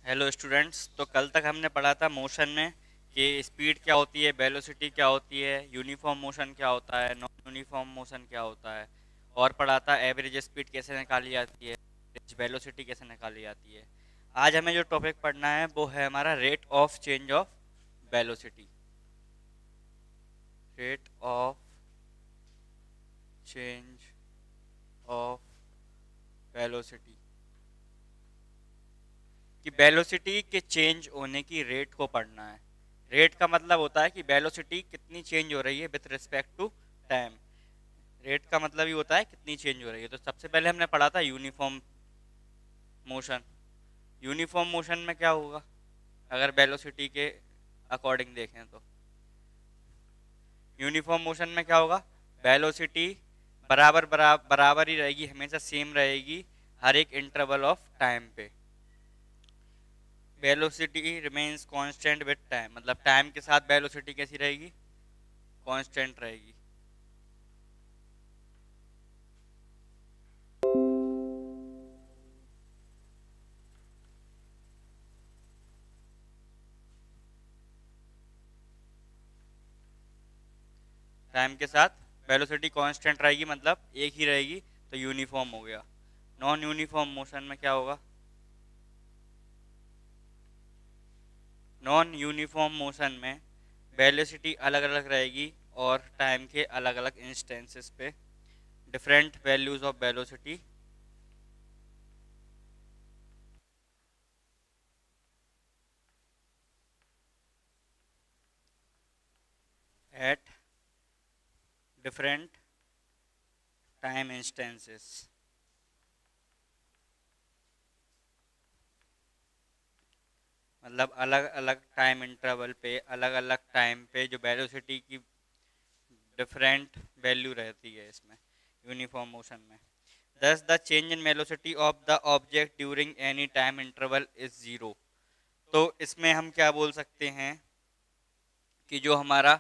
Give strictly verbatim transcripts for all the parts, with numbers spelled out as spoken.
Hello students. तो कल तक हमने पढ़ा था मोशन में कि स्पीड क्या होती है, वेलोसिटी क्या होती है, यूनिफॉर्म मोशन क्या होता है, नॉन यूनिफॉर्म मोशन क्या होता है, और पढ़ा था एवरेज स्पीड कैसे निकाली जाती है, एवरेज वेलोसिटी कैसे निकाली जाती है। आज हमें जो टॉपिक पढ़ना है वो है हमारा rate of change of velocity. Rate of change of velocity कि वेलोसिटी के चेंज होने की रेट को पढ़ना है। रेट का मतलब होता है कि वेलोसिटी कितनी चेंज हो रही है with respect to time. Rate का मतलब ही होता है कितनी चेंज हो रही है। तो सबसे पहले हमने पढ़ा था यूनिफॉर्म मोशन। यूनिफॉर्म मोशन में क्या होगा अगर वेलोसिटी के अकॉर्डिंग देखें तो यूनिफॉर्म मोशन में क्या होगा, वेलोसिटी बराबर बराबर बराबर ही रहेगी, हमेशा सेम रहेगी हर एक इंटरवल ऑफ टाइम पे। Velocity remains constant with time, मतलब टाइम के साथ वेलोसिटी कैसी रहेगी, कांस्टेंट रहेगी। टाइम के साथ वेलोसिटी कांस्टेंट रहेगी, मतलब एक ही रहेगी, तो यूनिफॉर्म हो गया। नॉन यूनिफॉर्म मोशन में क्या होगा, नॉन यूनिफॉर्म मोशन में वेलोसिटी अलग अलग रहेगी और टाइम के अलग अलग इंस्टेंसेस पे different values of velocity at different time instances. मतलब अलग अलग टाइम इंटरवल पे अलग अलग टाइम पे जो वेलोसिटी की डिफरेंट वैल्यू रहती है इसमें यूनिफॉर्म मोशन में। Thus the change in velocity of the object during any time interval is zero. तो इसमें हम क्या बोल सकते हैं कि जो हमारा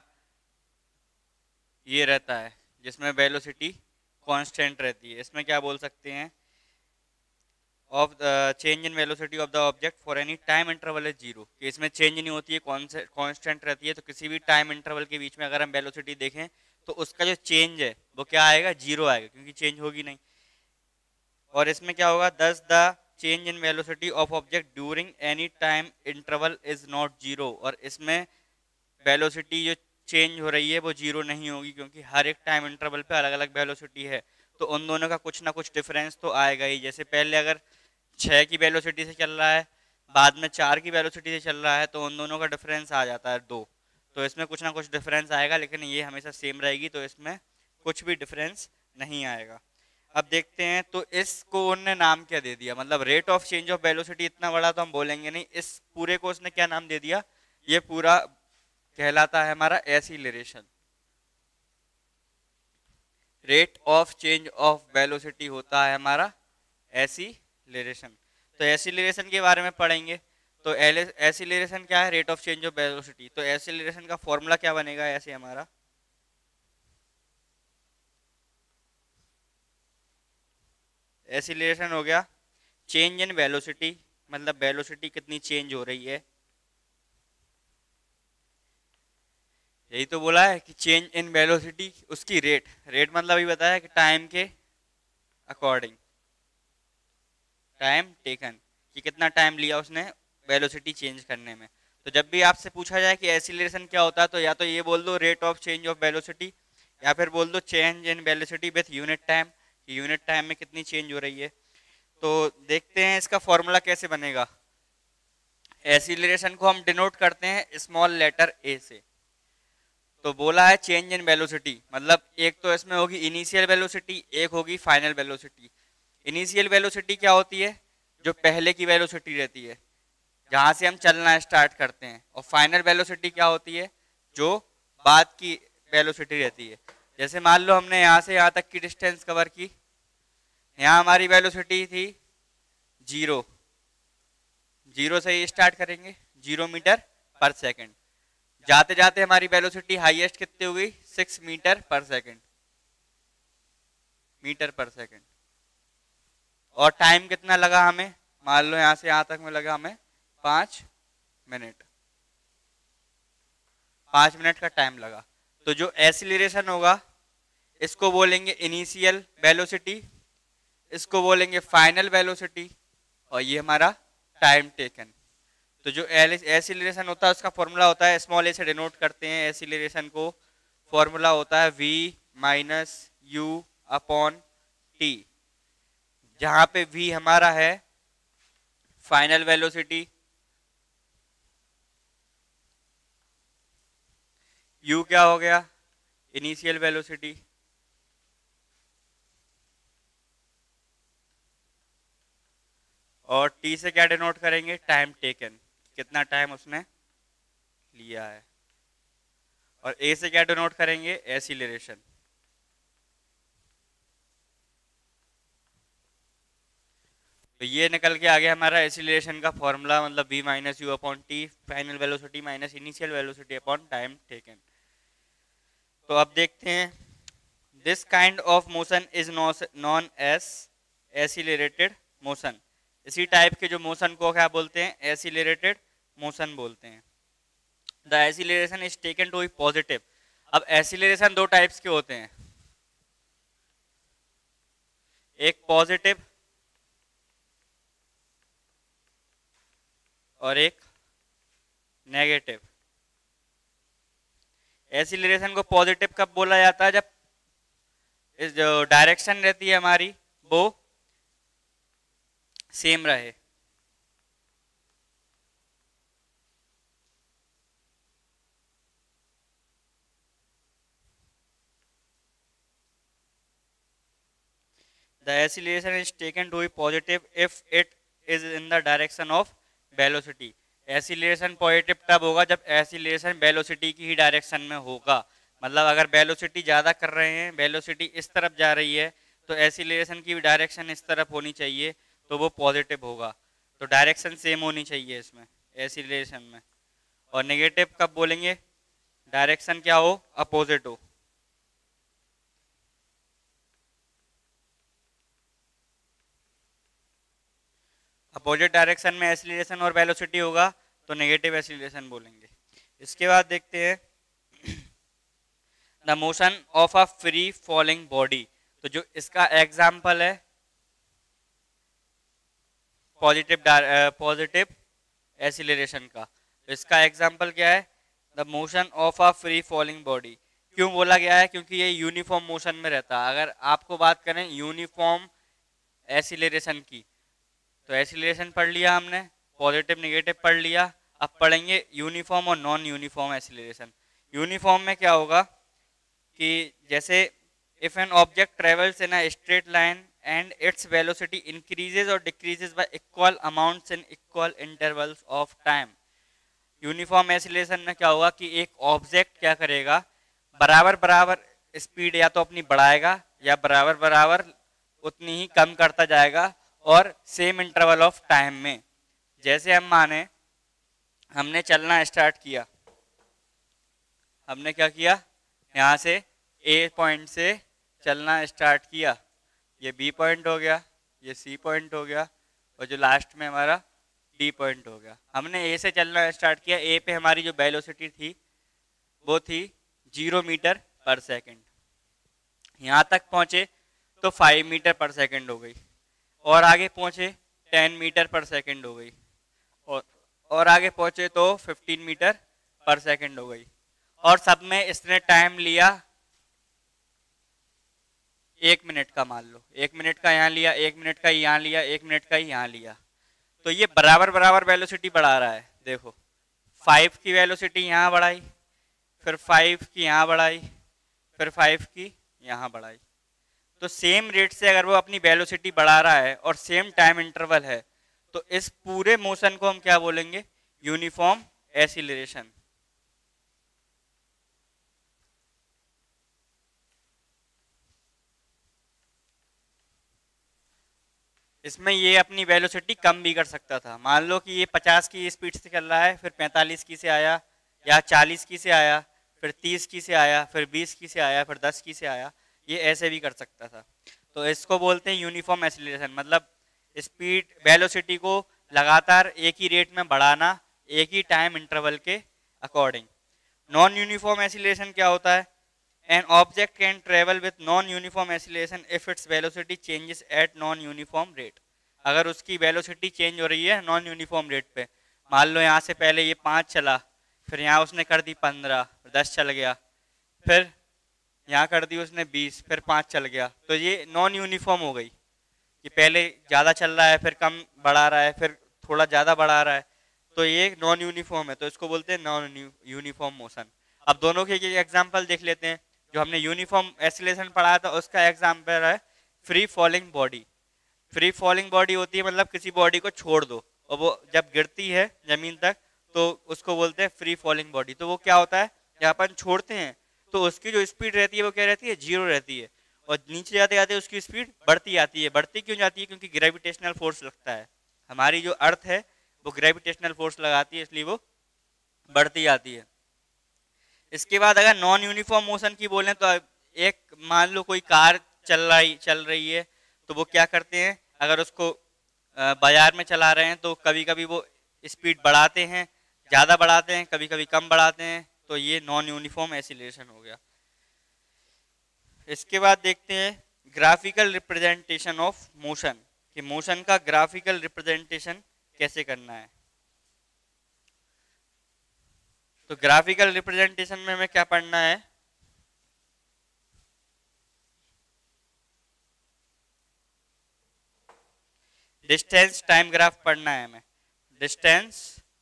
ये रहता है जिसमें वेलोसिटी कांस्टेंट रहती है, इसमें क्या बोल सकते हैं, of the change in velocity of the object for any time interval is zero, कि इसमें चेंज नहीं होती है, कांस्टेंट रहती है। तो किसी भी टाइम इंटरवल के बीच में अगर हम वेलोसिटी देखें तो उसका जो चेंज है वो क्या आएगा, जीरो आएगा, क्योंकि चेंज होगी नहीं। और इसमें क्या होगा, thus the change in velocity of object during any time interval is not zero. और इसमें वेलोसिटी जो चेंज हो रही है वो जीरो नहीं होगी, क्योंकि हर एक टाइम इंटरवल पे अलग अलग वेलोसिटी है। तो उन दोनों का कुछ ना कुछ डिफरेंस तो आएगा ही। जैसे पहले अगर छः की वेलोसिटी से चल रहा है, बाद में चार की वेलोसिटी से चल रहा है, तो उन दोनों का डिफरेंस आ जाता है दो। तो इसमें कुछ ना कुछ डिफरेंस आएगा, लेकिन ये हमेशा सेम रहेगी, तो इसमें कुछ भी डिफरेंस नहीं आएगा। अब देखते हैं, तो इसको उनने नाम क्या दे दिया, मतलब rate of change of velocity इतना बड़ा तो हम बोलेंगे नहीं, इस पूरे को उसने क्या नाम दे दिया, ये पूरा कहलाता है हमारा acceleration. Rate of change of velocity होता है हमारा एसिलरेशन। तो एसिलरेशन के बारे में पढ़ेंगे। तो एसिलरेशन क्या है, rate of change of velocity. तो एसिलरेशन का फॉर्मूला क्या बनेगा ऐसे हमारा, एसिलरेशन हो गया चेंज इन वेलोसिटी, मतलब वेलोसिटी कितनी चेंज हो रही है। यही तो बोला है कि चेंज इन वेलोसिटी उसकी रेट, रेट मतलब ही बताया कि टाइम के अकॉर्डिंग, टाइम टेकन, कि कितना टाइम लिया उसने वेलोसिटी चेंज करने में। तो जब भी आपसे पूछा जाए कि एसिलरेशन क्या होता है, तो या तो ये बोल दो rate of change of velocity, या फिर बोल दो change in velocity with unit time, कि यूनिट टाइम में कितनी चेंज हो रही है। तो देखते हैं इसका फॉर्मूला कैसे बनेगा। एसिलरेशन को हम डिनोट करते हैं स्मॉल लेटर ए से। तो बोला है चेंज इन वेलोसिटी, मतलब एक तो इसमें होगी इनिशियल वेलोसिटी, एक होगी फाइनल वेलोसिटी। इनिशियल वेलोसिटी क्या होती है, जो पहले की वेलोसिटी रहती है जहां से हम चलना स्टार्ट करते हैं। और फाइनल वेलोसिटी क्या होती है, जो बाद की वेलोसिटी रहती है। जैसे मान लो हमने यहाँ से यहाँ तक की डिस्टेंस कवर की, यहाँ हमारी वेलोसिटी थी जीरो, जीरो से ही स्टार्ट करेंगे, जीरो मीटर पर सेकंड। जाते जाते हमारी वेलोसिटी हाईएस्ट कितनी हो गई, six metre per second, metre per second. और टाइम कितना लगा हमें, मान लो यहाँ से यहाँ तक में लगा हमें पाँच मिनट पाँच मिनट का टाइम लगा। तो जो एक्सीलरेशन होगा इसको बोलेंगे इनिशियल वेलोसिटी, इसको बोलेंगे फाइनल वेलोसिटी, और ये हमारा टाइम टेकन। तो जो एक्सीलरेशन होता है उसका फॉर्मूला होता है, स्मॉल ए से डिनोट करते हैं एक्सीलरेशन को, फॉर्मूला होता है v minus you upon t, जहां पे v हमारा है फाइनल वेलोसिटी, u क्या हो गया इनिशियल वेलोसिटी, और t से क्या डिनोट करेंगे टाइम टेकन, कितना टाइम उसने लिया है, और a से क्या डिनोट करेंगे एक्सीलरेशन। तो ये निकल के आ गया हमारा एक्सीलरेशन का फॉर्मूला, मतलब v minus you upon t, final velocity minus initial velocity upon time taken. तो अब देखते हैं, this kind of motion is known as accelerated motion. इसी टाइप के जो मोशन को क्या बोलते हैं एक्सीलरेटेड मोशन बोलते हैं। The acceleration is taken to be positive. अब एक्सीलरेशन दो टाइप्स के होते हैं, एक पॉजिटिव और एक नेगेटिव। एक्सीलरेशन को पॉजिटिव कब बोला जाता है, जब इस जो डायरेक्शन रहती है हमारी वो सेम रहे। The acceleration is taken to be positive if it is in the direction of velocity। Acceleration positive तब होगा जब एक्सीलरेशन वेलोसिटी की ही डायरेक्शन में होगा। मतलब अगर वेलोसिटी ज़्यादा कर रहे हैं, वेलोसिटी इस तरफ जा रही है, तो एक्सीलरेशन की डायरेक्शन इस तरफ होनी चाहिए, तो वो पॉजिटिव होगा। तो डायरेक्शन सेम होनी चाहिए इसमें एक्सीलरेशन में। और नेगेटिव कब बोलेंगे, डायरेक्शन क्या हो अपोजिट हो। अपोजिट डायरेक्शन में एक्सीलरेशन और वेलोसिटी होगा तो नेगेटिव एक्सीलरेशन बोलेंगे। इसके बाद देखते हैं the motion of a free falling body. तो जो इसका एग्जाम्पल है पॉजिटिव पॉजिटिव एक्सीलरेशन का, तो इसका एग्जाम्पल क्या है, the motion of a free falling body. क्यों बोला गया है, क्योंकि ये यूनिफॉर्म मोशन में रहता है। अगर आपको बात करें यूनिफॉर्म एक्सीलरेशन की, तो एक्सीलरेशन पढ़ लिया हमने, पॉजिटिव नेगेटिव पढ़ लिया। अब पढ़ेंगे यूनिफॉर्म और नॉन यूनिफॉर्म एक्सीलरेशन। यूनिफॉर्म में क्या होगा कि जैसे if an object travels in a straight line and its velocity increases और decreases by equal amounts in equal intervals of time. Uniform acceleration में क्या होगा कि एक ऑब्जेक्ट क्या करेगा, बराबर बराबर स्पीड या तो अपनी बढ़ाएगा या बराबर बराबर उतनी ही कम करता जाएगा, और सेम इंटरवल ऑफ टाइम में। जैसे हम माने हमने चलना स्टार्ट किया, हमने क्या किया, यहाँ से ए पॉइंट से चलना स्टार्ट किया, ये बी पॉइंट हो गया, ये सी पॉइंट हो गया, और जो लास्ट में हमारा डी पॉइंट हो गया। हमने ए से चलना स्टार्ट किया, ए पे हमारी जो वेलोसिटी थी वो थी जीरो मीटर पर सेकंड। यहाँ तक पहुँचे तो फाइव मीटर पर सेकंड हो गई, और आगे पहुंचे टेन मीटर पर सेकंड हो गई, और और आगे पहुंचे तो फिफ्टीन मीटर पर सेकंड हो गई। और सब में इसने टाइम लिया एक मिनट का, मान लो एक मिनट का यहाँ लिया, एक मिनट का यहाँ लिया, एक मिनट का यहाँ लिया। तो ये बराबर बराबर वेलोसिटी बढ़ा रहा है। देखो फाइव की वेलोसिटी यहाँ बढ़ाई, फिर फाइव की यहाँ बढ़ाई, फिर फाइव की यहाँ बढ़ाई। तो सेम रेट से अगर वो अपनी वेलोसिटी बढ़ा रहा है और सेम टाइम इंटरवल है, तो इस पूरे मोशन को हम क्या बोलेंगे, यूनिफॉर्म एक्सीलरेशन। इसमें ये अपनी वेलोसिटी कम भी कर सकता था। मान लो कि ये पचास की स्पीड से चल रहा है, फिर पैंतालीस की से आया, या चालीस की से आया, फिर तीस की से आया, फिर बीस की से आया, फिर दस की से आया, ये ऐसे भी कर सकता था। तो इसको बोलते हैं यूनिफॉर्म एक्सीलरेशन। मतलब स्पीड वेलोसिटी को लगातार एक ही रेट में बढ़ाना एक ही टाइम इंटरवल के अकॉर्डिंग। नॉन यूनिफॉर्म एसिलेशन क्या होता है? An object can travel with non uniform acceleration if its velocity changes at non uniform rate. अगर उसकी वेलोसिटी चेंज हो रही है नॉन यूनिफॉर्म रेट पे, मान लो यहाँ से पहले ये पाँच चला, फिर यहाँ उसने कर दी पंद्रह, दस चल गया, फिर यहाँ कर दी उसने बीस, फिर पाँच चल गया, तो ये नॉन यूनिफॉर्म हो गई कि पहले ज़्यादा चल रहा है फिर कम बढ़ा रहा है फिर थोड़ा ज़्यादा बढ़ा रहा है, तो ये नॉन यूनिफॉर्म है, तो इसको बोलते हैं नॉन यूनिफॉर्म मोशन। अब दोनों के एग्जाम्पल देख लेते हैं। जो हमने यूनिफॉर्म एसिलेशन पढ़ा था उसका एग्जाम्पल है free falling body. Free falling body होती है मतलब किसी बॉडी को छोड़ दो और वो जब गिरती है जमीन तक तो उसको बोलते हैं फ्री फॉलिंग बॉडी। तो वो क्या होता है, जब अपन छोड़ते हैं तो उसकी जो स्पीड रहती है वो क्या रहती है, जीरो रहती है, और नीचे जाते जाते उसकी स्पीड बढ़ती जाती है। बढ़ती क्यों जाती है? क्योंकि ग्रेविटेशनल फोर्स लगता है, हमारी जो अर्थ है वो ग्रेविटेशनल फोर्स लगाती है, इसलिए वो बढ़ती जाती है। इसके बाद अगर नॉन यूनिफॉर्म मोशन की बोलें तो एक मान लो कोई कार चल रही चल रही है तो वो क्या करते हैं, अगर उसको बाजार में चला रहे हैं तो कभी कभी वो स्पीड बढ़ाते हैं, ज़्यादा बढ़ाते हैं, कभी कभी कम बढ़ाते हैं, तो ये नॉन यूनिफॉर्म एसिलेशन हो गया। इसके बाद देखते हैं ग्राफिकल रिप्रेजेंटेशन ऑफ मोशन, कि मोशन का ग्राफिकल रिप्रेजेंटेशन कैसे करना है। तो ग्राफिकल रिप्रेजेंटेशन में हमें क्या पढ़ना है, डिस्टेंस टाइम ग्राफ पढ़ना है हमें। Distance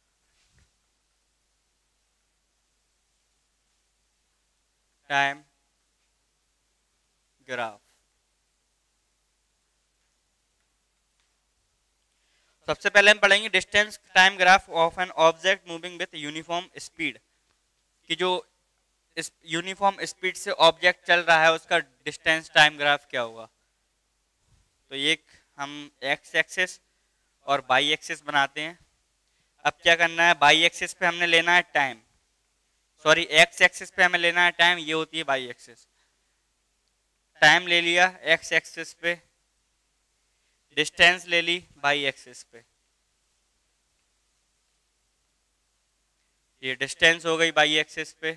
time graph. सबसे पहले हम पढ़ेंगे distance time graph of an object moving with uniform speed, कि जो इस यूनिफॉर्म स्पीड से ऑब्जेक्ट चल रहा है उसका डिस्टेंस टाइम ग्राफ क्या होगा। तो ये हम एक्स एक्सिस और वाई एक्सिस बनाते हैं। अब क्या करना है, वाई एक्सिस पे हमने लेना है टाइम, सॉरी एक्स एक्सिस पे हमें लेना है टाइम, ये होती है वाई एक्सिस। टाइम ले लिया एक्स एक्सिस पे, डिस्टेंस ले ली वाई एक्सिस पे, ये डिस्टेंस हो गई वाई एक्सिस पे।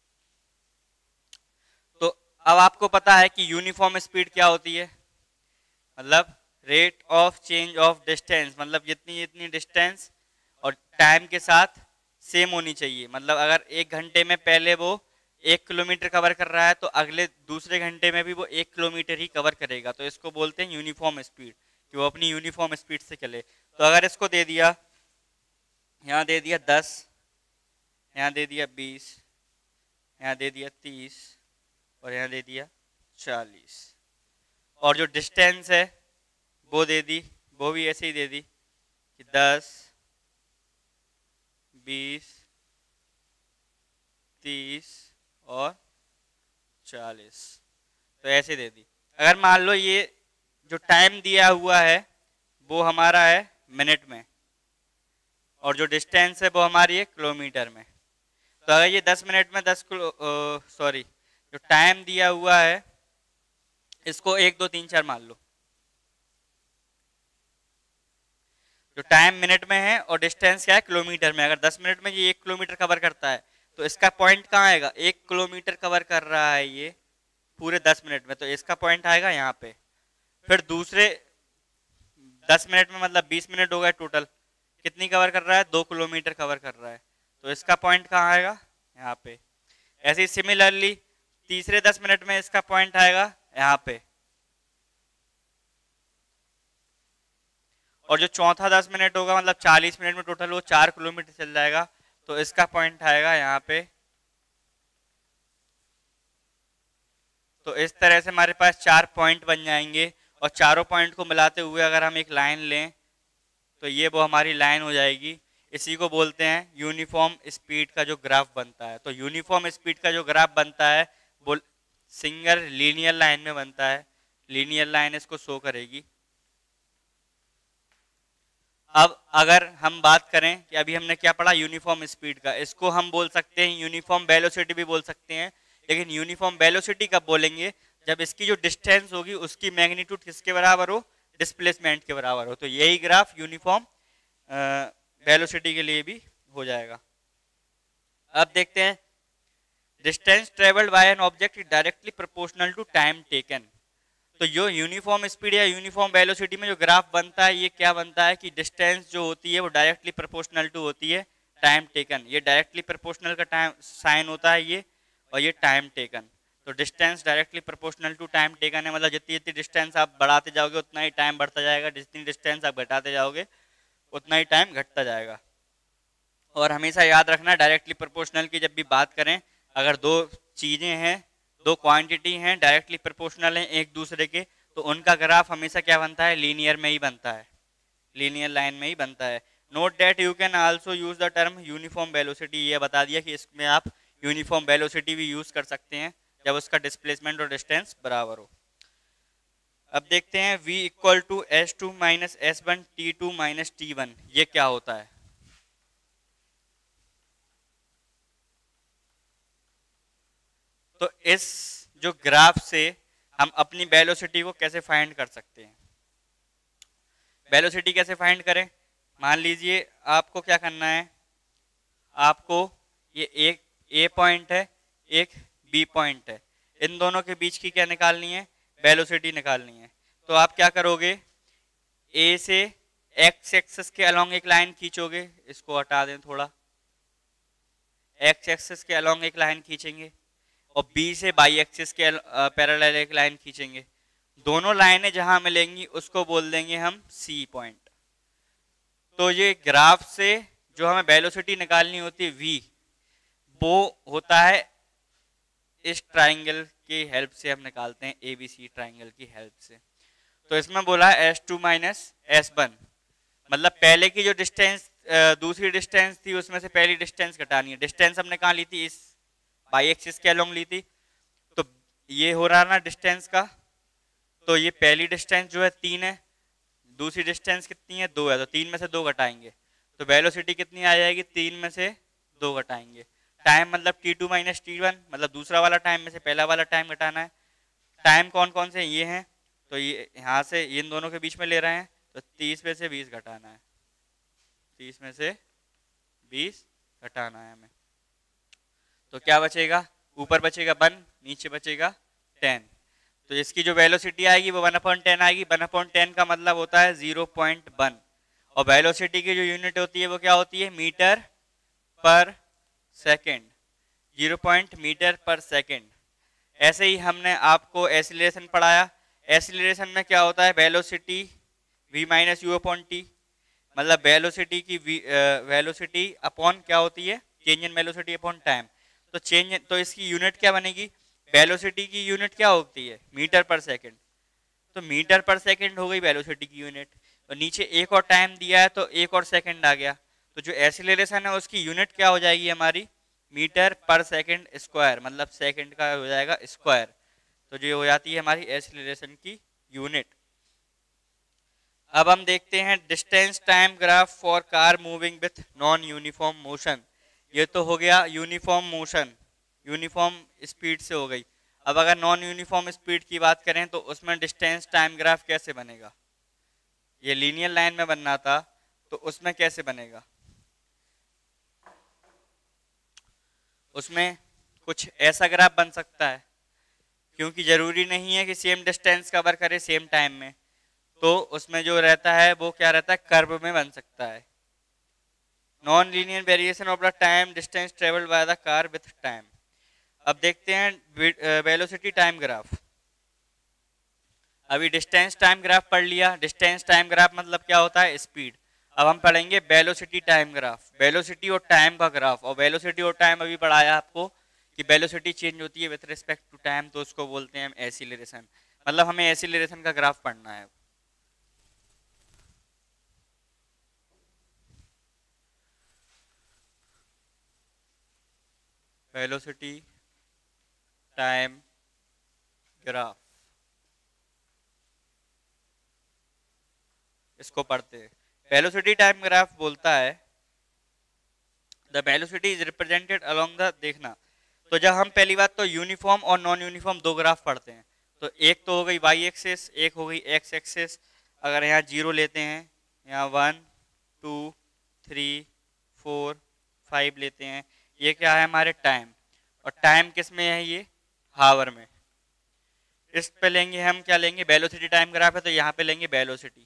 तो अब आपको पता है कि यूनिफॉर्म स्पीड क्या होती है, मतलब rate of change of distance, मतलब जितनी जितनी डिस्टेंस और टाइम के साथ सेम होनी चाहिए। मतलब अगर एक घंटे में पहले वो एक किलोमीटर कवर कर रहा है तो अगले दूसरे घंटे में भी वो एक किलोमीटर ही कवर करेगा, तो इसको बोलते हैं यूनिफॉर्म स्पीड, कि वो अपनी यूनिफॉर्म स्पीड से चले। तो अगर इसको दे दिया, यहाँ दे दिया दस, यहाँ दे दिया बीस, यहाँ दे दिया तीस और यहाँ दे दिया चालीस, और जो डिस्टेंस है वो दे दी, वो भी ऐसे ही दे दी कि दस, बीस, तीस और चालीस, तो ऐसे दे दी। अगर मान लो ये जो टाइम दिया हुआ है वो हमारा है मिनट में और जो डिस्टेंस है वो हमारी है किलोमीटर में, तो अगर ये दस मिनट में दस किलो सॉरी जो टाइम दिया हुआ है इसको एक दो तीन चार मान लो, जो टाइम मिनट में है और डिस्टेंस क्या है किलोमीटर में। अगर दस मिनट में ये एक किलोमीटर कवर करता है तो इसका पॉइंट कहाँ आएगा, एक किलोमीटर कवर कर रहा है ये पूरे दस मिनट में, तो इसका पॉइंट आएगा यहाँ पे। फिर दूसरे दस मिनट में मतलब बीस मिनट हो गए टोटल, कितनी कवर कर रहा है, दो किलोमीटर कवर कर रहा है, तो इसका पॉइंट कहाँ आएगा, यहाँ पे। ऐसे ही सिमिलरली तीसरे दस मिनट में इसका पॉइंट आएगा यहाँ पे, और जो चौथा दस मिनट होगा मतलब चालीस मिनट में टोटल वो चार किलोमीटर चल जाएगा, तो इसका पॉइंट आएगा यहाँ पे। तो इस तरह से हमारे पास चार पॉइंट बन जाएंगे, और चारों पॉइंट को मिलाते हुए अगर हम एक लाइन लें तो ये वो हमारी लाइन हो जाएगी। इसी को बोलते हैं यूनिफॉर्म स्पीड का जो ग्राफ बनता है। तो यूनिफॉर्म स्पीड का जो ग्राफ बनता है वो सिंगल लीनियर लाइन में बनता है, लीनियर लाइन इसको शो करेगी। अब अगर हम बात करें कि अभी हमने क्या पढ़ा यूनिफॉर्म स्पीड का, इसको हम बोल सकते हैं यूनिफॉर्म वेलोसिटी भी बोल सकते हैं, लेकिन यूनिफॉर्म वेलोसिटी कब बोलेंगे, जब इसकी जो डिस्टेंस होगी उसकी मैग्नीट्यूड किसके बराबर हो, डिस्प्लेसमेंट के बराबर हो। तो यही ग्राफ यूनिफॉर्म वेलोसिटी के लिए भी हो जाएगा। अब देखते हैं distance travelled by an object is directly proportional to time taken. तो जो यूनिफॉर्म स्पीड या यूनिफॉर्म वेलोसिटी में जो ग्राफ बनता है ये क्या बनता है कि डिस्टेंस जो होती है वो डायरेक्टली प्रोपोर्शनल टू होती है टाइम टेकन। ये डायरेक्टली प्रोपोर्शनल का टाइम साइन होता है ये, और ये टाइम टेकन। तो distance directly proportional to time taken है, मतलब जितनी जितनी डिस्टेंस आप बढ़ाते जाओगे उतना ही टाइम बढ़ता जाएगा, जितनी डिस्टेंस आप घटाते जाओगे उतना ही टाइम घटता जाएगा। और हमेशा याद रखना डायरेक्टली प्रोपोर्शनल की जब भी बात करें, अगर दो चीज़ें हैं, दो क्वांटिटी हैं डायरेक्टली प्रोपोर्शनल हैं एक दूसरे के, तो उनका ग्राफ हमेशा क्या बनता है, लीनियर में ही बनता है, लीनियर लाइन में ही बनता है। Note that you can also use the term uniform velocity. ये बता दिया कि इसमें आप यूनिफॉर्म वेलोसिटी भी यूज कर सकते हैं जब उसका डिस्प्लेसमेंट और डिस्टेंस बराबर हो। अब देखते हैं v equal to s two minus s one t two minus T one, ये क्या होता है। तो इस जो ग्राफ से हम अपनी वेलोसिटी को कैसे फाइंड कर सकते हैं। वेलोसिटी कैसे फाइंड करें, मान लीजिए आपको क्या करना है, आपको ये एक ए पॉइंट है एक बी पॉइंट है, इन दोनों के बीच की क्या निकालनी है, वेलोसिटी निकालनी है। तो आप क्या करोगे, ए से एक्स एक्सिस के अलोंग एक लाइन खींचोगे, इसको हटा दें थोड़ा, एक्स एक्सिस के अलोंग एक लाइन खींचेंगे, और बी से बाई एक्सिस के पैरेलल एक लाइन खींचेंगे। दोनों लाइनें जहां मिलेंगी उसको बोल देंगे हम सी पॉइंट। तो ये ग्राफ से जो हमें वेलोसिटी निकालनी होती है v, वो होता है इस ट्राइंगल की हेल्प से हम निकालते हैं, ए बी सी ट्राइंगल की हेल्प से। तो इसमें बोला है s two minus s one, मतलब पहले की जो डिस्टेंस दूसरी डिस्टेंस थी उसमें से पहली डिस्टेंस घटानी है। डिस्टेंस हमने कहाँ ली थी, इस बाई एक्सिस के अलोंग ली थी, तो ये हो रहा ना डिस्टेंस का, तो ये पहली डिस्टेंस जो है तीन है, दूसरी डिस्टेंस कितनी है, दो है, तो तीन में से दो घटाएंगे तो वेलोसिटी कितनी आ जाएगी, तीन में से दो घटाएंगे। टाइम मतलब t two minus T one, मतलब दूसरा वाला टाइम में से पहला वाला टाइम घटाना है। टाइम कौन कौन से ये हैं, तो ये यहाँ से इन दोनों के बीच में ले रहे हैं, तो तीस में से बीस घटाना है, तीस में से बीस घटाना है हमें। तो क्या बचेगा, ऊपर बचेगा वन, नीचे बचेगा टेन। तो इसकी जो वेलोसिटी आएगी वो वन अपॉइंट टेन आएगी। वन अपॉइंट टेन का मतलब होता है जीरो पॉइंट वन, और वेलोसिटी की जो यूनिट होती है वो क्या होती है, metre per second, zero point metre per second. ऐसे ही हमने आपको एक्सीलरेशन पढ़ाया, एक्सीलरेशन में क्या होता है, velocity v minus you upon T, मतलब वेलोसिटी की वेलोसिटी अपॉन क्या होती है, change in velocity upon time. तो चेंज, तो इसकी यूनिट क्या बनेगी, वेलोसिटी की यूनिट क्या होती है, मीटर पर सेकंड, तो मीटर पर सेकंड हो गई वेलोसिटी की यूनिट। और नीचे एक और टाइम दिया है तो एक और सेकंड आ गया, तो जो एक्सीलरेशन है उसकी यूनिट क्या हो जाएगी हमारी, मीटर पर सेकंड स्क्वायर, मतलब सेकंड का हो जाएगा स्क्वायर। तो जो हो जाती है हमारी एक्सीलरेशन की यूनिट। अब हम देखते हैं distance time graph for car moving with non uniform motion. ये तो हो गया यूनिफॉर्म मोशन, यूनिफॉर्म स्पीड से हो गई। अब अगर नॉन यूनिफॉर्म स्पीड की बात करें तो उसमें डिस्टेंस टाइम ग्राफ कैसे बनेगा, ये लीनियर लाइन में बनना था तो उसमें कैसे बनेगा, उसमें कुछ ऐसा ग्राफ बन सकता है, क्योंकि जरूरी नहीं है कि सेम डिस्टेंस कवर करे सेम टाइम में, तो उसमें जो रहता है वो क्या रहता है, कर्व में बन सकता है। Non linear variation of the time distance travelled by the car with time. अब देखते हैं वेलोसिटी टाइम ग्राफ। अभी डिस्टेंस टाइम ग्राफ पढ़ लिया, डिस्टेंस टाइम ग्राफ मतलब क्या होता है, स्पीड। अब हम पढ़ेंगे वेलोसिटी टाइम ग्राफ, वेलोसिटी और टाइम का ग्राफ। और वेलोसिटी और टाइम अभी पढ़ाया आपको कि वेलोसिटी चेंज होती है विथ रिस्पेक्ट टू टाइम, तो उसको बोलते हैं हम एक्सीलरेशन, मतलब हमें एक्सीलरेशन का ग्राफ पढ़ना है। वेलोसिटी टाइम ग्राफ, इसको पढ़ते हैं। वेलोसिटी टाइम ग्राफ बोलता है the velocity is represented along the, देखना तो जब हम पहली बात तो यूनिफॉर्म और नॉन यूनिफॉर्म दो ग्राफ पढ़ते हैं, तो एक तो हो गई वाई एक्सिस, एक हो गई एक्स एक्सिस। अगर यहाँ जीरो लेते हैं, यहाँ one two, three, four, five लेते हैं। ये क्या है हमारे टाइम, और टाइम किस में है, ये हावर में। इस पे लेंगे हम क्या लेंगे, वेलोसिटी टाइम ग्राफ है तो यहाँ पे लेंगे वेलोसिटी।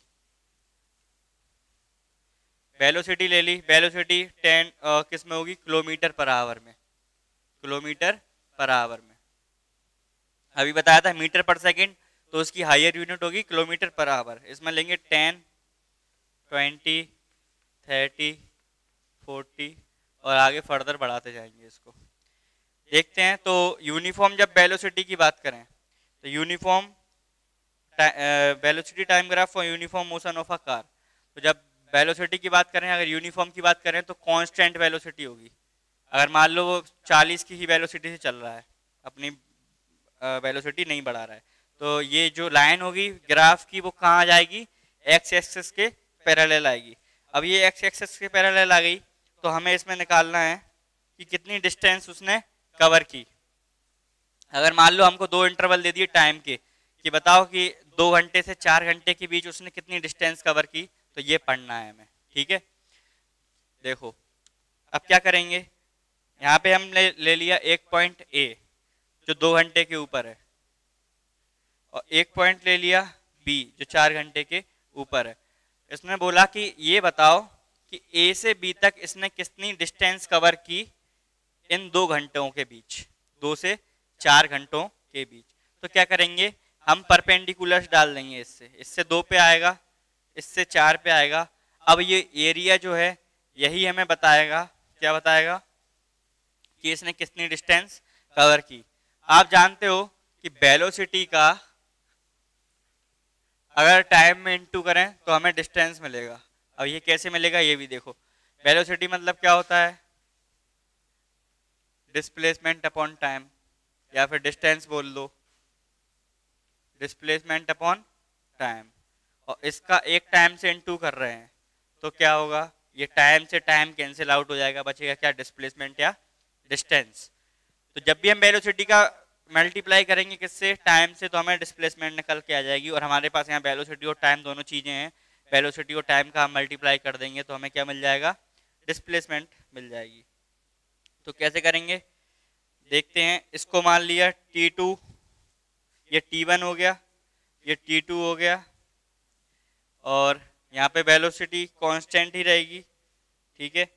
वेलोसिटी ले ली, वेलोसिटी टेन किस में होगी, किलोमीटर पर आवर में, किलोमीटर पर आवर में। अभी बताया था मीटर पर सेकंड, तो उसकी हायर यूनिट होगी किलोमीटर पर आवर। इसमें लेंगे टेन, ट्वेंटी, थर्टी, फोर्टी और आगे फर्दर बढ़ाते जाएंगे इसको। देखते हैं तो यूनिफॉर्म जब वेलोसिटी की बात करें तो uniform velocity time graph for uniform motion of a car. तो जब वेलोसिटी की बात करें, अगर यूनिफॉर्म की बात करें तो कांस्टेंट वेलोसिटी होगी। अगर मान लो वो चालीस की ही वेलोसिटी से चल रहा है, अपनी वेलोसिटी नहीं बढ़ा रहा है, तो ये जो लाइन होगी ग्राफ की वो कहाँ जाएगी, एक्स एक्सिस के पैरेलल आएगी। अब ये एक्स एक्सिस के पैरेलल आ गई तो हमें इसमें निकालना है कि कितनी डिस्टेंस उसने कवर की। अगर मान लो हमको दो इंटरवल दे दिए टाइम के कि बताओ कि दो घंटे से चार घंटे के बीच उसने कितनी डिस्टेंस कवर की, तो ये पढ़ना है हमें। ठीक है, देखो अब क्या करेंगे, यहाँ पे हम ले, ले लिया एक पॉइंट ए जो दो घंटे के ऊपर है, और एक पॉइंट ले लिया बी जो चार घंटे के ऊपर है। इसने बोला कि ये बताओ कि ए से बी तक इसने कितनी डिस्टेंस कवर की इन दो घंटों के बीच, दो से चार घंटों के बीच। तो क्या करेंगे, हम परपेंडिकुलर्स डाल देंगे, इससे इससे दो पे आएगा, इससे चार पे आएगा। अब ये एरिया जो है यही हमें बताएगा, क्या बताएगा कि इसने कितनी डिस्टेंस कवर की। आप जानते हो कि वेलोसिटी का अगर टाइम में इनटू करें तो हमें डिस्टेंस मिलेगा। अब ये कैसे मिलेगा ये भी देखो, वेलोसिटी मतलब क्या होता है, डिस्प्लेसमेंट अपॉन टाइम, या फिर डिस्टेंस बोल दो, डिस्प्लेसमेंट अपॉन टाइम। और इसका एक टाइम से इनटू कर रहे हैं तो क्या होगा, ये टाइम से टाइम कैंसिल आउट हो जाएगा, बचेगा क्या, डिस्प्लेसमेंट या डिस्टेंस। तो जब भी हम वेलोसिटी का मल्टीप्लाई करेंगे किससे, टाइम से, तो हमें डिस्प्लेसमेंट निकल के आ जाएगी। और हमारे पास यहाँ वेलोसिटी और टाइम दोनों चीजें हैं, वेलोसिटी और टाइम का हम मल्टीप्लाई कर देंगे तो हमें क्या मिल जाएगा, डिस्प्लेसमेंट मिल जाएगी। तो कैसे करेंगे देखते हैं। इसको मान लिया टी टू, ये टी वन हो गया, ये टी टू हो गया, और यहाँ पे वेलोसिटी कांस्टेंट ही रहेगी। ठीक है,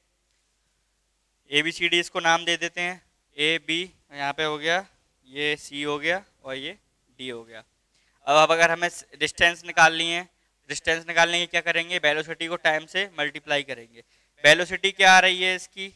ए बी सी डी इसको नाम दे देते हैं, ए बी यहाँ पे हो गया, ये सी हो गया और ये डी हो गया। अब अब अगर हमें डिस्टेंस निकालनी है, डिस्टेंस निकालने की क्या करेंगे, वेलोसिटी को टाइम से मल्टीप्लाई करेंगे। वेलोसिटी क्या आ रही है इसकी,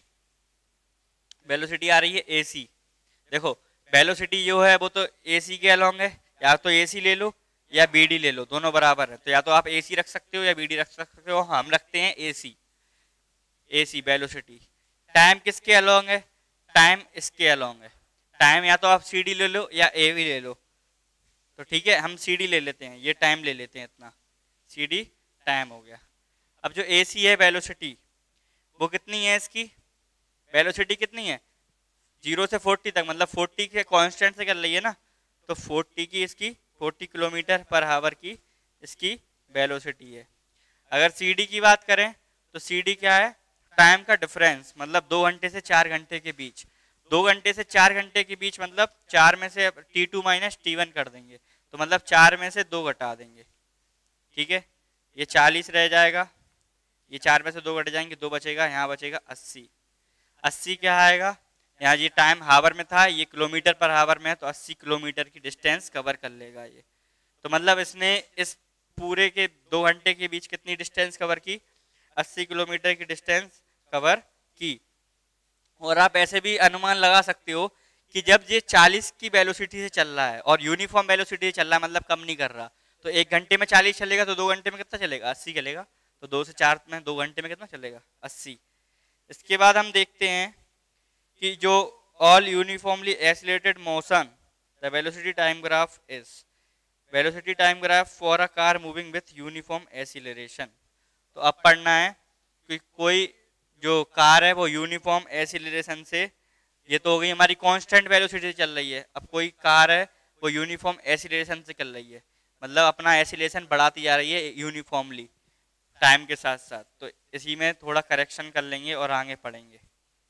वेलोसिटी आ रही है ए सी। देखो वेलोसिटी जो है वो तो ए सी के अलोंग है, या तो ए सी ले लो या बी डी ले लो, दोनों बराबर है। तो या तो आप ए सी रख सकते हो या बी डी रख सकते हो, हम रखते हैं A C. A C velocity, time किसके अलोंग है, टाइम इसके अलोंग है। टाइम या तो आप सी डी ले लो या ए वी ले लो, तो ठीक है हम सी डी ले लेते हैं, ये टाइम ले लेते हैं इतना, सी डी टाइम हो गया। अब जो ए सी है वेलोसिटी वो कितनी है, इसकी वेलोसिटी कितनी है, जीरो से फोर्टी तक, मतलब फोर्टी के कांस्टेंट से कर रही है ना, तो फोर्टी की इसकी फोर्टी किलोमीटर पर आवर की इसकी वेलोसिटी है। अगर सी डी की बात करें तो सी डी क्या है, टाइम का डिफरेंस, मतलब दो घंटे से चार घंटे के बीच। दो घंटे से चार घंटे के बीच मतलब चार में से T two minus T one कर देंगे, तो मतलब चार में से दो घटा देंगे। ठीक है, ये चालीस रह जाएगा, ये चार में से दो घट जाएंगे, दो बचेगा, यहाँ बचेगा अस्सी। अस्सी क्या आएगा, यहाँ ये टाइम हावर में था, ये किलोमीटर पर हावर में है, तो अस्सी किलोमीटर की डिस्टेंस कवर कर लेगा ये। तो मतलब इसने इस पूरे के दो घंटे के बीच कितनी डिस्टेंस कवर की, अस्सी किलोमीटर की डिस्टेंस कवर की। और आप ऐसे भी अनुमान लगा सकते हो कि जब ये चालीस की वेलोसिटी से चल रहा है और यूनिफॉर्म वेलोसिटी से चल रहा है, मतलब कम नहीं कर रहा, तो एक घंटे में चालीस चलेगा तो दो घंटे में कितना चलेगा, अस्सी चलेगा। तो दो से चार में दो घंटे में कितना चलेगा, अस्सी। इसके बाद हम देखते हैं कि जो all uniformly accelerated motion the velocity time graph is, velocity time graph for a car moving with uniform acceleration. तो अब पढ़ना है कि कोई जो कार है वो यूनिफॉर्म एक्सीलरेशन से, ये तो हो गई हमारी कांस्टेंट वेलोसिटी से चल रही है, अब कोई कार है वो यूनिफॉर्म एक्सीलरेशन से चल रही है, मतलब अपना एक्सीलरेशन बढ़ाती जा रही है यूनिफॉर्मली टाइम के साथ साथ। तो इसी में थोड़ा करेक्शन कर लेंगे और आगे पढ़ेंगे।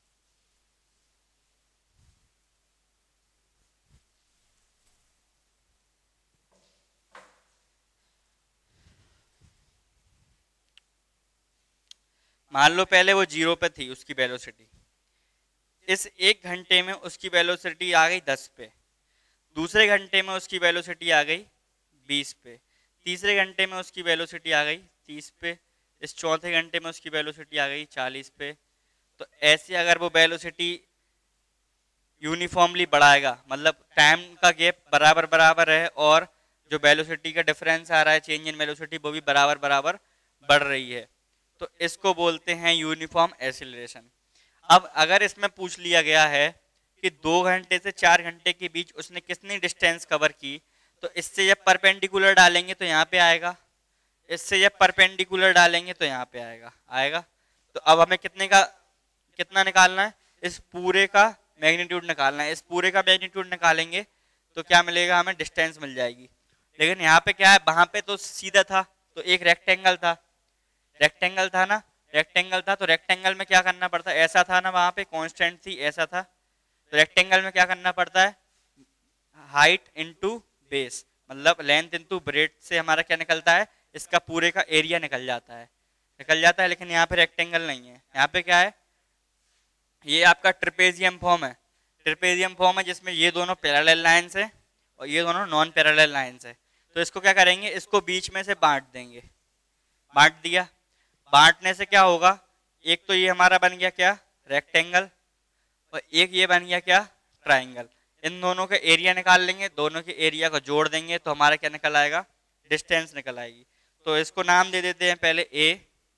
मान लो पहले वो जीरो पे थी उसकी वेलोसिटी, इस एक घंटे में उसकी वेलोसिटी आ गई दस पे, दूसरे घंटे में उसकी वेलोसिटी आ गई बीस पे, तीसरे घंटे में उसकी वेलोसिटी आ गई तीस पे, इस चौथे घंटे में उसकी वेलोसिटी आ गई चालीस पे। तो ऐसे अगर वो वेलोसिटी यूनिफॉर्मली बढ़ाएगा, मतलब टाइम का गैप बराबर बराबर है और जो वेलोसिटी का डिफरेंस आ रहा है चेंज इन वेलोसिटी वो भी बराबर बराबर बढ़ रही है, तो इसको बोलते हैं यूनिफॉर्म एक्सीलरेशन। अब अगर इसमें पूछ लिया गया है कि दो घंटे से चार घंटे के बीच उसने कितनी डिस्टेंस कवर की, तो इससे जब परपेंडिकुलर डालेंगे तो यहाँ पे आएगा, इससे जब परपेंडिकुलर डालेंगे तो यहाँ पे आएगा आएगा तो अब हमें कितने का कितना निकालना है, इस पूरे का मैग्नीट्यूड निकालना है। इस पूरे का मैग्नीट्यूड निकालेंगे तो क्या मिलेगा, हमें डिस्टेंस मिल जाएगी। लेकिन यहाँ पे क्या है, वहां पे तो सीधा था, तो एक रेक्टेंगल था रेक्टेंगल था ना रेक्टेंगल था तो रेक्टेंगल में क्या करना पड़ता है, ऐसा था ना, वहां पे कांस्टेंट थी ऐसा था, तो रेक्टेंगल में क्या करना पड़ता है, हाइट इनटू बेस, मतलब लेंथ इनटू ब्रेड्थ से हमारा क्या निकलता है, इसका पूरे का एरिया निकल जाता है निकल जाता है लेकिन यहाँ पे रेक्टेंगल नहीं है, यहाँ पे क्या है, ये आपका ट्रिपेजियम फॉर्म है ट्रिपेजियम फॉर्म है जिसमें ये दोनों पैरेलल लाइंस है और ये दोनों नॉन पैरेलल लाइंस है। तो इसको क्या करेंगे, इसको बीच में से बांट देंगे, बांट दिया, बांटने से क्या होगा, एक तो ये हमारा बन गया क्या रेक्टेंगल और एक ये बन गया क्या ट्राइंगल। इन दोनों का एरिया निकाल लेंगे, दोनों के एरिया को जोड़ देंगे तो हमारा क्या निकल आएगा, डिस्टेंस निकल आएगी। तो इसको नाम दे देते हैं पहले ए,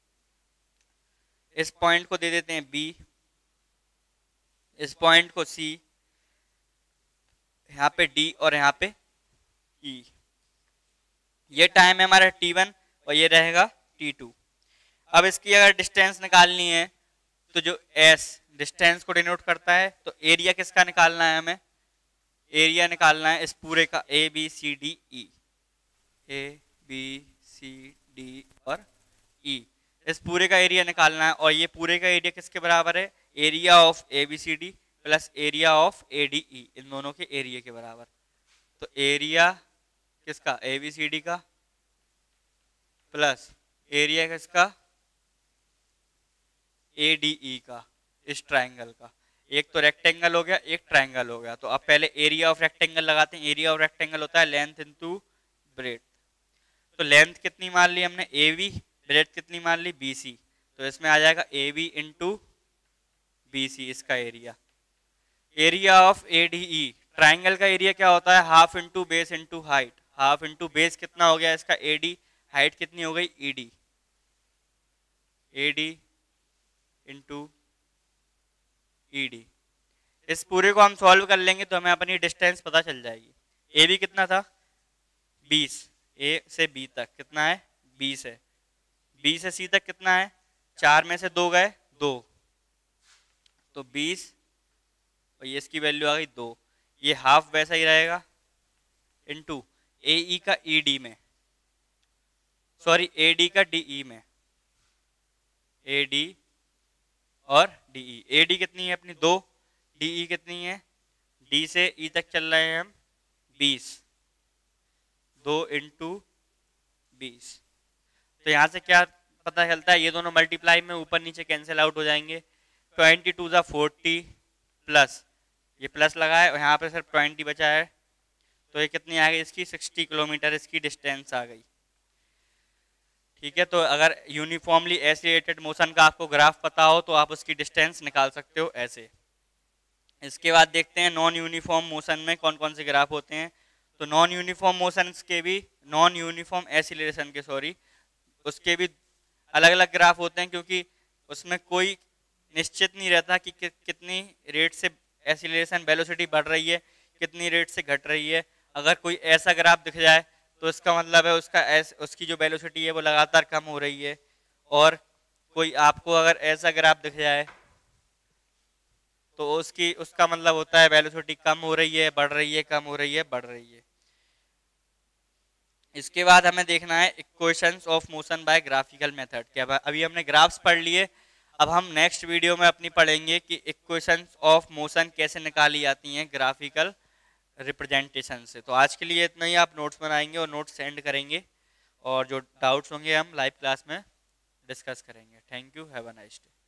इस पॉइंट को दे देते हैं बी, इस पॉइंट को सी, यहाँ पे डी और यहाँ पे ई। ये टाइम है हमारा टी वन और ये रहेगा टी टू। अब इसकी अगर डिस्टेंस निकालनी है तो जो एस डिस्टेंस को डिनोट करता है, तो एरिया किसका निकालना है, हमें एरिया निकालना है इस पूरे का, A B C D E, A B C D और ई, इस पूरे का एरिया निकालना है। और ये पूरे का एरिया किसके बराबर है, area of A B C D plus area of A D E, इन दोनों के एरिया के बराबर। तो एरिया किसका, ए बी सी डी का प्लस एरिया किसका, ए डी ई का, इस ट्राइंगल का। एक तो रेक्टेंगल हो गया एक ट्राइंगल हो गया। तो अब पहले एरिया ऑफ रेक्टेंगल लगाते हैं, एरिया ऑफ रेक्टेंगल होता है लेंथ इनटू ब्रेड्थ। तो लेंथ कितनी मान ली हमने ए बी, ब्रेड्थ कितनी मान ली बी सी, तो इसमें आ जाएगा A B into B C, इसका एरिया। Area of A D E, triangle का एरिया क्या होता है, half into base into height, half into base कितना हो गया इसका ए डी, हाइट कितनी हो गई E D, A D into E D. इस पूरे को हम सॉल्व कर लेंगे तो हमें अपनी डिस्टेंस पता चल जाएगी। ए बी कितना था बीस, ए से बी तक कितना है बीस है, बी से सी तक कितना है, चार में से दो गए दो, तो बीस और ये इसकी वैल्यू आ गई दो, ये हाफ वैसा ही रहेगा इनटू ए ई का ई डी में, सॉरी ए डी का डी ई में, ए डी और डी ई। ए डी कितनी है अपनी दो, डी ई कितनी है, डी से ई तक चल रहे हैं हम बीस, दो इंटू बीस। तो यहाँ से क्या पता चलता है, ये दोनों मल्टीप्लाई में ऊपर नीचे कैंसिल आउट हो जाएंगे। ट्वेंटी टू ज़ा फोर्टी प्लस ये प्लस लगा है और यहाँ पे सिर्फ ट्वेंटी बचा है, तो ये कितनी आ गई इसकी सिक्सटी किलोमीटर इसकी डिस्टेंस आ गई। ठीक है, तो अगर यूनिफॉर्मली एक्सीलरेटेड मोशन का आपको ग्राफ पता हो तो आप उसकी डिस्टेंस निकाल सकते हो ऐसे। इसके बाद देखते हैं नॉन यूनिफॉर्म मोशन में कौन कौन से ग्राफ होते हैं। तो नॉन यूनिफॉर्म मोशन के भी, नॉन यूनिफॉर्म एक्सीलरेशन के सॉरी उसके भी अलग अलग ग्राफ होते हैं, क्योंकि उसमें कोई निश्चित नहीं रहता कि, कि कितनी रेट से एक्सीलरेशन वेलोसिटी बढ़ रही है, कितनी रेट से घट रही है। अगर कोई ऐसा ग्राफ दिख जाए तो इसका मतलब है उसका एस उसकी जो वेलोसिटी है वो लगातार कम हो रही है। और कोई आपको अगर ऐसा ग्राफ दिख जाए तो उसकी उसका मतलब होता है वेलोसिटी कम हो रही है, बढ़ रही है, कम हो रही है, बढ़ रही है। इसके बाद हमें देखना है equations of motion by graphical method. क्या अभी हमने ग्राफ्स पढ़ लिए, अब हम नेक्स्ट वीडियो में अपनी पढ़ेंगे कि इक्वेशंस ऑफ मोशन कैसे निकाली जाती हैं ग्राफिकल रिप्रेजेंटेशन से। तो आज के लिए इतना ही, आप नोट्स बनाएंगे और नोट्स सेंड करेंगे, और जो डाउट्स होंगे हम लाइव क्लास में डिस्कस करेंगे। Thank you, have a nice day.